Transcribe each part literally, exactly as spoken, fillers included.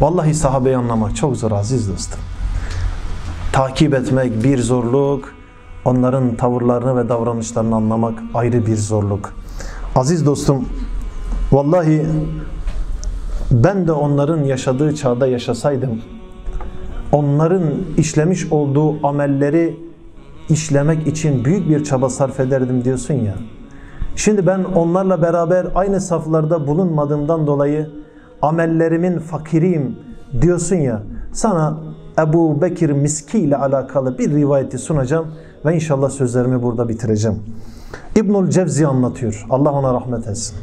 Vallahi sahabeyi anlamak çok zor aziz dostum. Takip etmek bir zorluk, onların tavırlarını ve davranışlarını anlamak ayrı bir zorluk. Aziz dostum, vallahi ben de onların yaşadığı çağda yaşasaydım, onların işlemiş olduğu amelleri işlemek için büyük bir çaba sarf ederdim diyorsun ya. Şimdi ben onlarla beraber aynı saflarda bulunmadığımdan dolayı amellerimin fakiriyim diyorsun ya. Sana Ebu Bekir Miski ile alakalı bir rivayeti sunacağım ve inşallah sözlerimi burada bitireceğim. İbnül Cevzi anlatıyor. Allah ona rahmet etsin.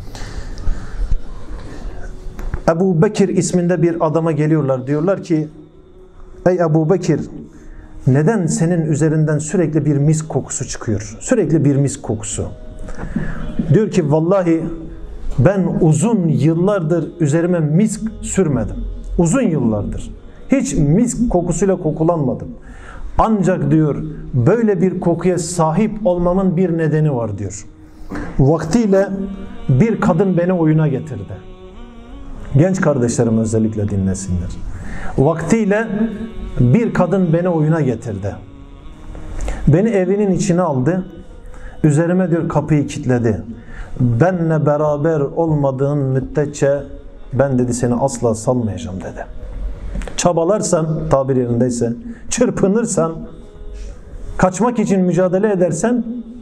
Ebu Bekir isminde bir adama geliyorlar. Diyorlar ki, ey Ebu Bekir, neden senin üzerinden sürekli bir misk kokusu çıkıyor? Sürekli bir misk kokusu. Diyor ki, vallahi ben uzun yıllardır üzerime misk sürmedim. Uzun yıllardır. Hiç misk kokusuyla kokulanmadım. Ancak diyor, böyle bir kokuya sahip olmamın bir nedeni var diyor. Vaktiyle bir kadın beni oyuna getirdi. Genç kardeşlerim özellikle dinlesinler. Vaktiyle bir kadın beni oyuna getirdi. Beni evinin içine aldı. Üzerime diyor kapıyı kilitledi. Benle beraber olmadığın müddetçe ben dedi seni asla salmayacağım dedi. Çabalarsan, tabir yerindeyse, çırpınırsan, kaçmak için mücadele edersen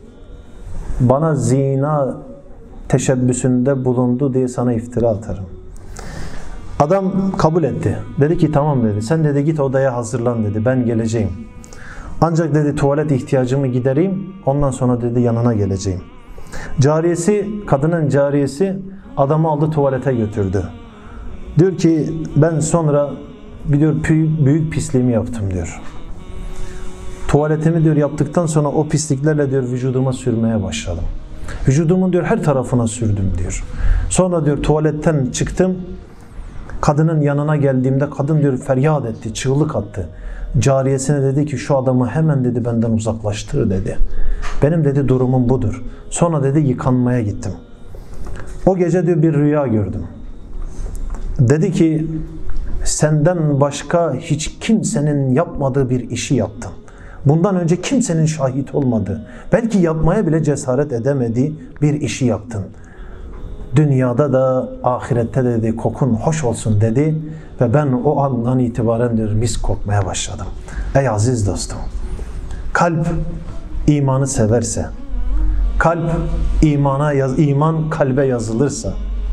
bana zina teşebbüsünde bulundu diye sana iftira atarım. Adam kabul etti. Dedi ki tamam dedi. Sen dedi git odaya hazırlan dedi. Ben geleceğim. Ancak dedi tuvalet ihtiyacımı gidereyim. Ondan sonra dedi yanına geleceğim. Cariyesi, kadının cariyesi adamı aldı tuvalete götürdü. Diyor ki ben sonra bir diyor büyük pisliğimi yaptım diyor. Tuvaletimi diyor yaptıktan sonra o pisliklerle diyor vücuduma sürmeye başladım. Vücudumun diyor her tarafına sürdüm diyor. Sonra diyor tuvaletten çıktım. Kadının yanına geldiğimde kadın diyor feryat etti, çığlık attı. Cariyesine dedi ki şu adamı hemen dedi benden uzaklaştır dedi. Benim dedi durumum budur. Sonra dedi yıkanmaya gittim. O gece diyor bir rüya gördüm. Dedi ki senden başka hiç kimsenin yapmadığı bir işi yaptın. Bundan önce kimsenin şahit olmadığı, belki yapmaya bile cesaret edemediği bir işi yaptın. Dünyada da ahirette de dedi kokun hoş olsun dedi ve ben o andan itibaren diyor mis kokmaya başladım. Ey aziz dostum, kalp imanı severse, kalp imana yaz, iman kalbe yazılırsa,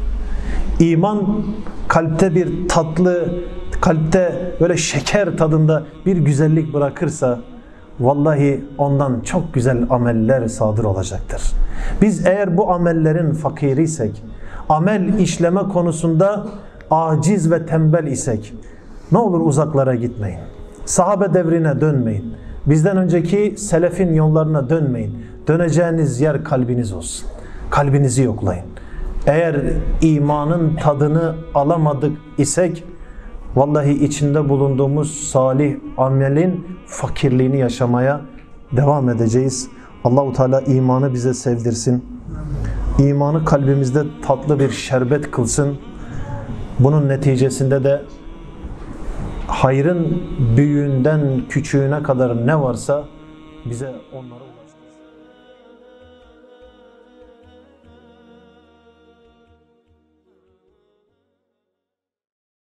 iman kalpte bir tatlı, kalpte böyle şeker tadında bir güzellik bırakırsa vallahi ondan çok güzel ameller sadır olacaktır. Biz eğer bu amellerin fakiriysek, amel işleme konusunda aciz ve tembel isek, ne olur uzaklara gitmeyin. Sahabe devrine dönmeyin. Bizden önceki selefin yollarına dönmeyin. Döneceğiniz yer kalbiniz olsun. Kalbinizi yoklayın. Eğer imanın tadını alamadık isek, vallahi içinde bulunduğumuz salih amelin fakirliğini yaşamaya devam edeceğiz. Allah-u Teala imanı bize sevdirsin. İmanı kalbimizde tatlı bir şerbet kılsın. Bunun neticesinde de hayrın büyüğünden küçüğüne kadar ne varsa bize onları